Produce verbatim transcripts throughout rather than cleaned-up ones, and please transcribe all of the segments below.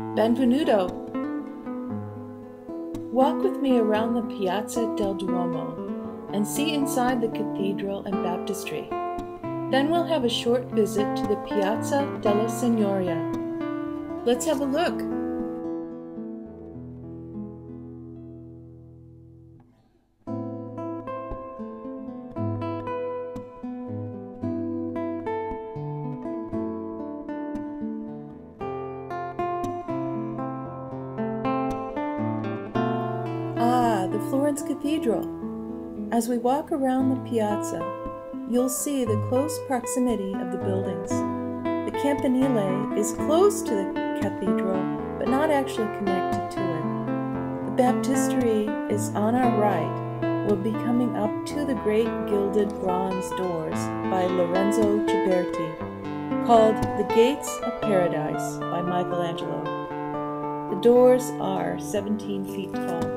Benvenuto! Walk with me around the Piazza del Duomo and see inside the cathedral and baptistery. Then we'll have a short visit to the Piazza della Signoria. Let's have a look. Ah, the Florence Cathedral. As we walk around the piazza, you'll see the close proximity of the buildings. The campanile is close to the cathedral, but not actually connected to it. The baptistery is on our right. We'll be coming up to the great gilded bronze doors by Lorenzo Ghiberti, called The Gates of Paradise by Michelangelo. The doors are seventeen feet tall.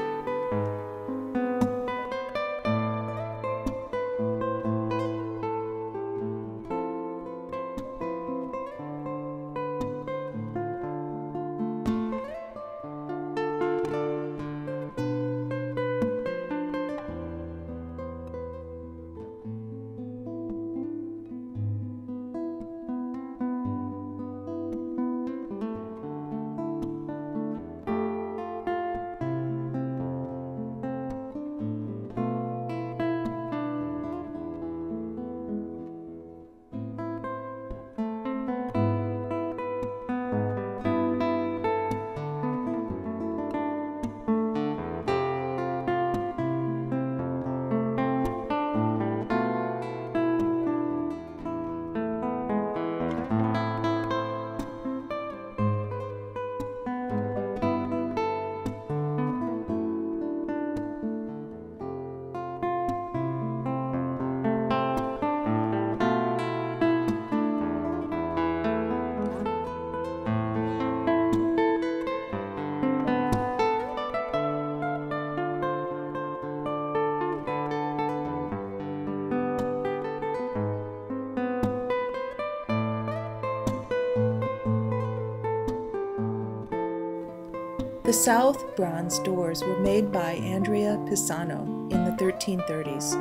The south bronze doors were made by Andrea Pisano in the thirteen thirties.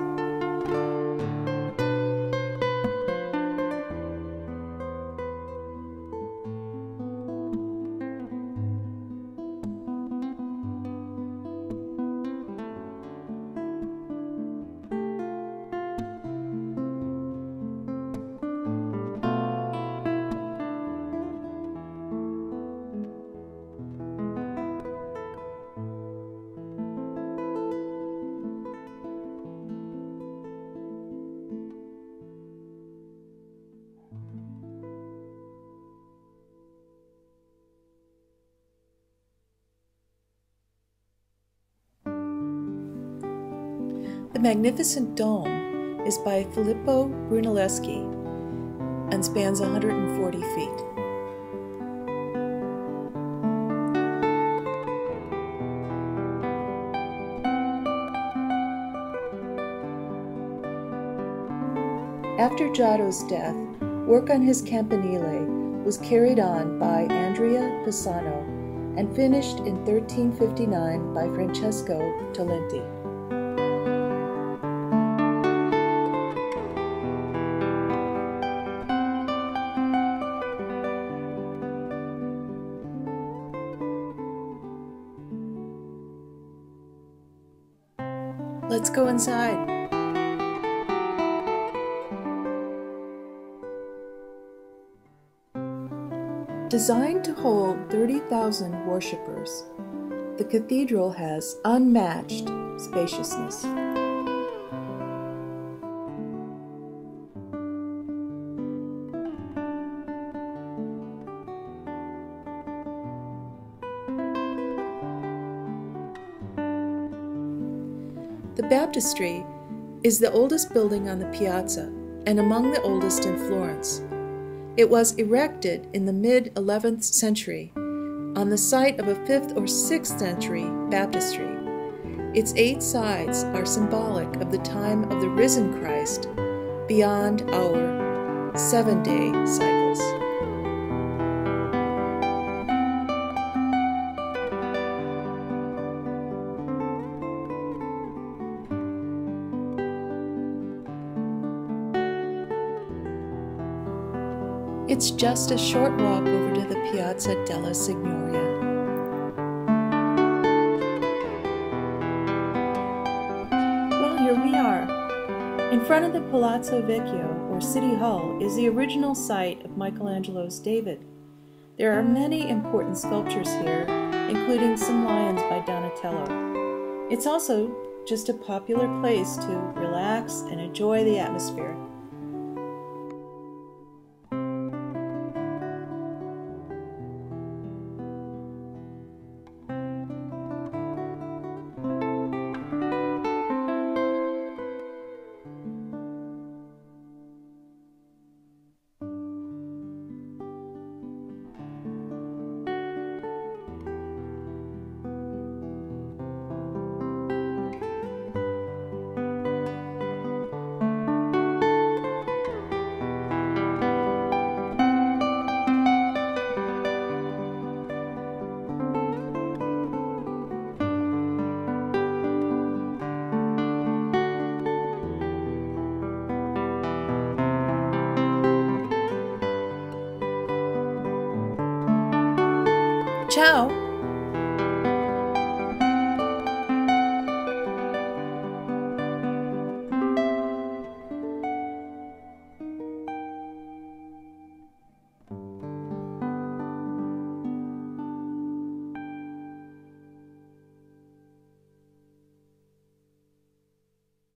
The magnificent dome is by Filippo Brunelleschi and spans one hundred forty feet. After Giotto's death, work on his campanile was carried on by Andrea Pisano and finished in thirteen fifty-nine by Francesco Tolenti. Let's go inside. Designed to hold thirty thousand worshippers, the cathedral has unmatched spaciousness. The baptistery is the oldest building on the piazza and among the oldest in Florence. It was erected in the mid eleventh century on the site of a fifth or sixth century baptistery. Its eight sides are symbolic of the time of the risen Christ beyond our seven-day cycles. It's just a short walk over to the Piazza della Signoria. Well, here we are. In front of the Palazzo Vecchio, or City Hall, is the original site of Michelangelo's David. There are many important sculptures here, including some lions by Donatello. It's also just a popular place to relax and enjoy the atmosphere. Ciao!